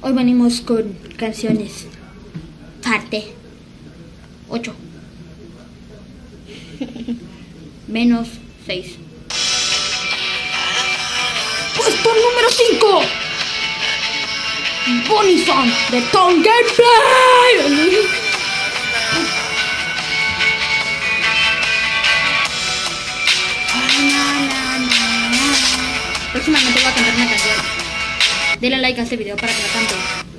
Hoy venimos con canciones. Parte 8. Menos 6. Puesto número 5. Bonnie Song de Tom Gameplay. Próximamente voy a cantar una canción. Denle like a este video para que la cante.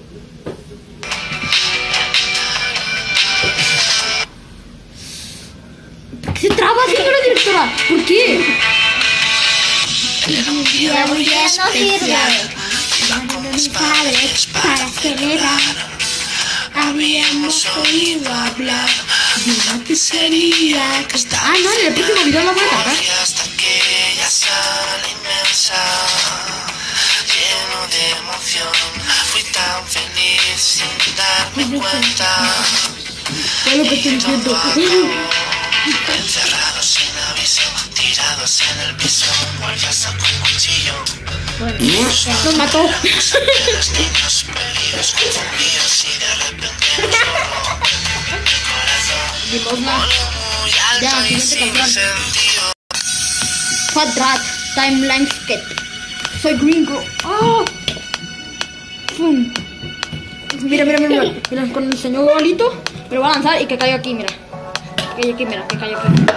¿Por qué se traba, señora directora? ¿Por qué? Un día muy especial con mis padres para celebrar. Habíamos oído hablar de una pizzería que está no, en el próximo video la voy a cantar. hasta aquella sala inmensa, lleno de emoción. Fui tan feliz sin darme cuenta. ¿Qué es lo que estoy diciendo? Encerrados sin aviso, tirados en el piso, guardia sacó un cuchillo. Nos mató. Los niños perdidos, confundidos y de repente el corazón Limosna. muy Ya, alto y siguiente sin canción. sentido. Fat Rat, Timeline Skate. Soy gringo. ¡Ah! ¡Pum! Mira, con el señor bolito. Pero voy a lanzar y que caiga aquí, mira. Que caiga aquí, mira, que caiga aquí.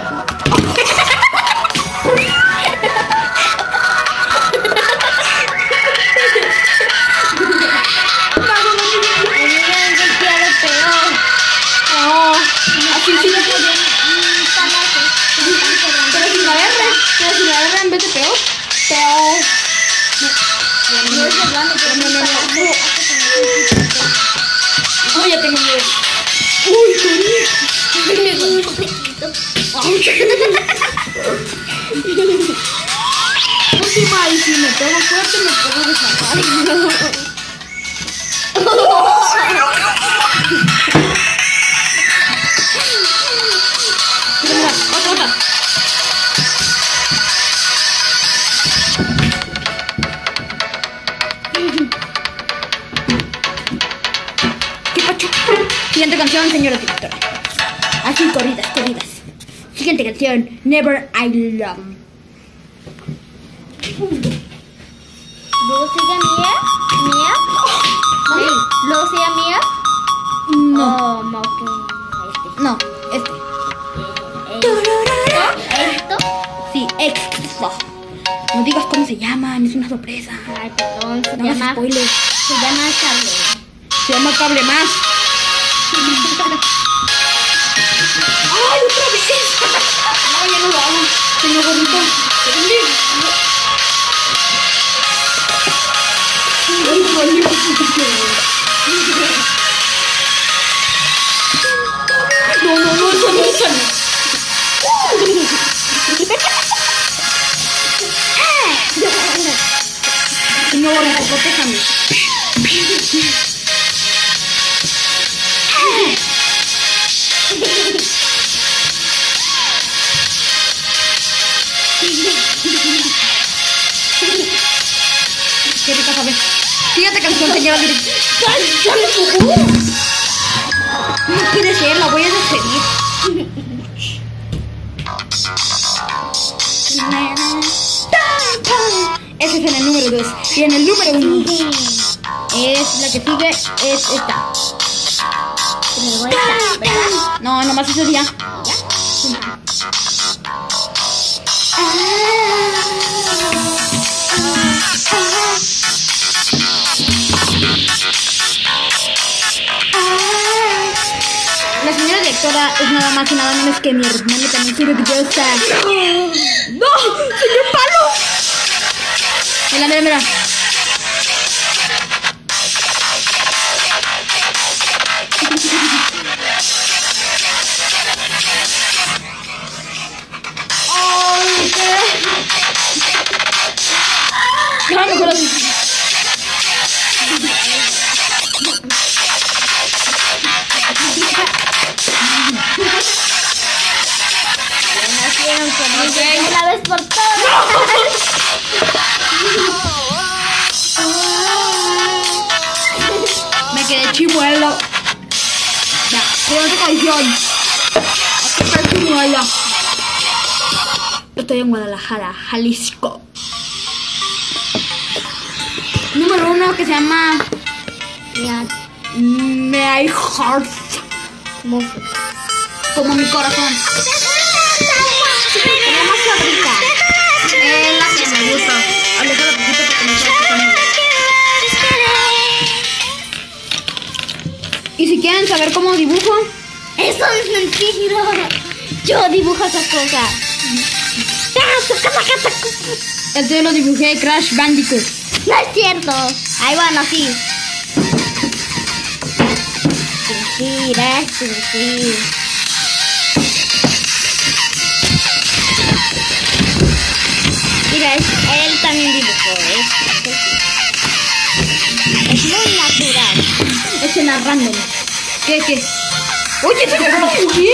Así sí lo puedo. Pero si me agarra en vez de peor. Peor. No es hablando, pero no. Oh, ya tengo miedo. Uy, última, y si me pego fuerte me puedo desmatar. Mira, otra. ¿Qué pacho? Siguiente canción, señora directora. Así, corridas. Siguiente canción, Never I Love. ¿Luego sigue Mía? ¿Luego sigue Mía? No, Oh, Moku. no, este. ¿Esto? Sí, extra. No digas cómo se llaman, es una sorpresa. Ay, perdón, se No hagas llama spoilers. Charlie. Se llama Cable Más. ¡Ay, otra vez! No, ya no lo hago. Señor gordito. No, eso no. Señor gordito, protéjame. Qué rica sabe. Siguiente canción, señora directora. No quiere ser, la voy a despedir. Ese es en el número 2. Y en el número 1 es la que sigue, es esta. No, nomás eso ya. La señora directora es nada más y nada menos que mi hermana también quiere videosa. ¡No! ¡Señor Palo! Mira. ¡Ay, qué! No, mejor así. Una vez por todas. chimuelo. Ya, siguiente canción. Aquí está el chimuelo. Estoy en Guadalajara, Jalisco. Número 1 que se llama My Heart. Como mi corazón. Es la que me gusta. Aléjala poquito porque me está escuchando. Y si quieren saber cómo dibujo, Eso es mentira. Yo dibujo esas cosas. este yo lo dibujé Crash Bandicoot. No es cierto. Ahí bueno, sí. Mentira, es mentira. Mira, él también dibujó esto. Es muy natural. Escena random. ¿Qué? Oye, ¿eso yo lo dibujé?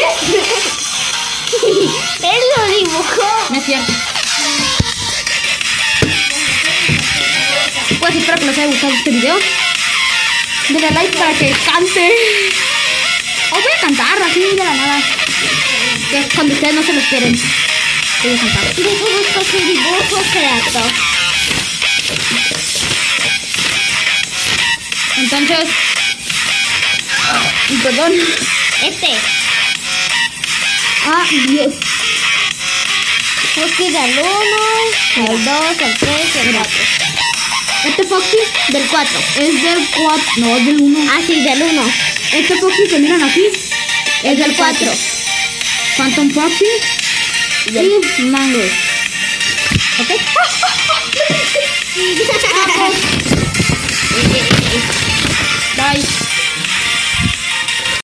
Él lo dibujó. No es cierto. Pues espero que les haya gustado este video. Denle like para que cante. O voy a cantar así de la nada. Que cuando ustedes no se lo esperen. Voy a cantar. Busco su dibujo creator. Entonces. Perdón. Ah, Dios. Foxy del 1, el 2, el 3 y el 4. Este Foxy del 4. Es del 4. No, es del 1. Ah, sí, del 1. Este Foxy que miran aquí es del 4. Phantom Foxy y Mango. ¿Ok? Bye.